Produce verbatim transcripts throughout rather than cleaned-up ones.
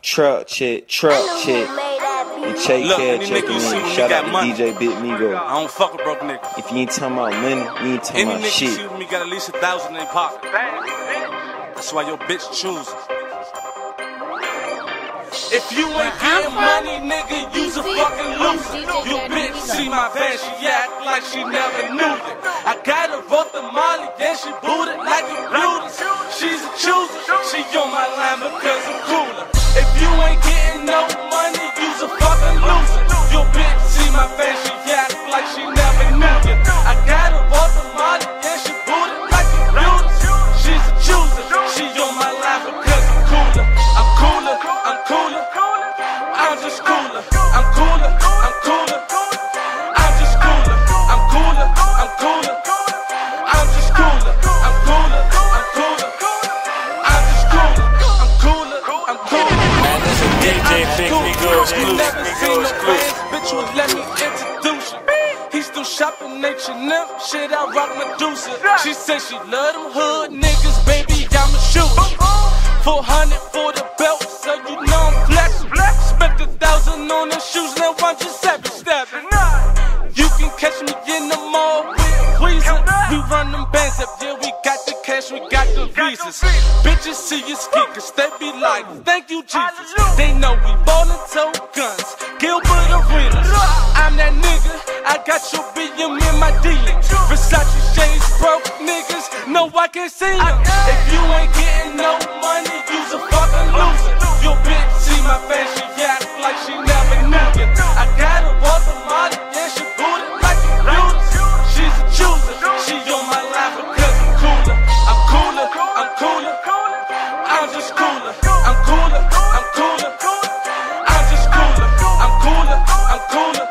Truck chick, truck chick. And take care, checking in. Shout out to D J Bit Migo. I don't fuck with broke niggas. If you ain't talking about money, you ain't talking Any about nigga shit. shoot me got at least a thousand in their pocket. That's why your bitch chooses. If you ain't getting money, nigga, you's a fucking loser. Your bitch see my van, she act like she never knew it. I got her both the Molly, then she booted like a beauty. She's a chooser, she on my line because I'm cooler. If you ain't getting no money, you's a fucking loser. Your bitch see my van, she act like she never knew it. I got her both the Molly, then she booted like a beauty. She's a chooser, she on my line because I'm cooler. I'm cooler, I'm cooler. I'm just cooler, I'm cooler, I'm cooler. I'm just cooler, I'm cooler, I'm cooler. I'm just cooler, I'm cooler, I'm cooler. I'm just cooler, I'm cooler, I'm cooler. Man, this is D J Big Migo exclusive. Migo exclusive. Bitch would let me introduce you. He still shopping H and M, shit I rock Medusa. She said she love them hood niggas, baby, I'm a shooter. Four hundred for the belt, so you know I'm flexing. Spent a thousand on the shoes, now I'm just savage stepping. You can catch me in the mall with Weezer. We run them bands up, yeah, we got the cash, we got the visas. Bitches see us kickers, they be like, thank you, Jesus. They know we ballin' toe guns, Gilbert Arenas. I'm that nigga, I got your B M in my D M. Versace shades, broke niggas, no, I can't see them. If you ain't getting no money, you's a fucking loser. Your bitch see my face, she act like she never knew it. I got her off the Molly, yeah, she booted like a beauty. She's a chooser, she on my line because I'm cooler. I'm cooler, I'm cooler. I'm just cooler, I'm cooler, I'm cooler. I'm just cooler, I'm cooler, I'm cooler.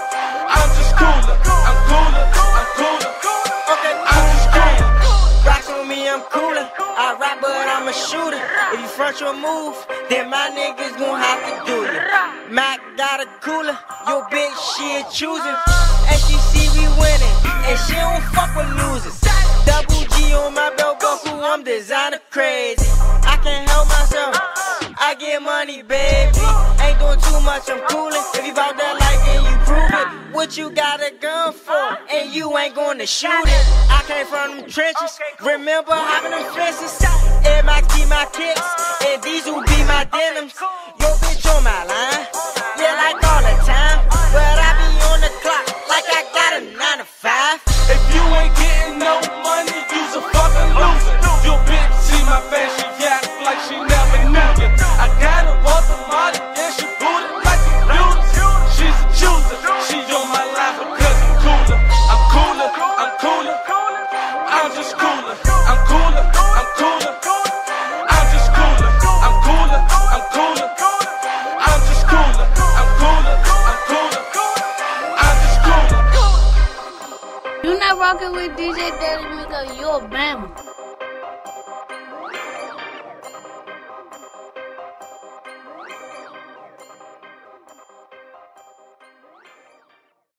I'm just cooler, I'm cooler, I'm cooler. Okay, I'm just cooler. Rocks on me, I'm cooler. I rap, but I'm a shooter. If you front your move, then my niggas gon' have to do you. Mac got a cooler, your bitch, she a choosing. S E C, we winning, and she don't fuck with losers. Double G on my belt buckle, I'm designer crazy. I can't help myself, I get money, baby. Ain't doing too much, I'm coolin'. If you bout that life, then you prove it. What you got a gun for, and you ain't gonna shoot it. I came from them trenches, remember having them fences. Air Max be my kicks, and Diesel be my denims. Your bitch on my line, yeah, like all the time. But I be on the clock, like I got a nine to five. If you ain't getting no money, you's a fucking loser. Your bitch see my face, she act like she never knew it. I got her off the Molly, yeah, she booted like a beauty. She's a chooser, she on my line because I'm cooler. I'm cooler, I'm cooler. I'm just cooler, I'm cooler, I'm cooler. I'm just cooler, I'm cooler, I'm cooler. I'm just cooler, I'm cooler, I'm cooler. I'm just cooler. You're not rocking with D J Daddy Migo, you're a Bama.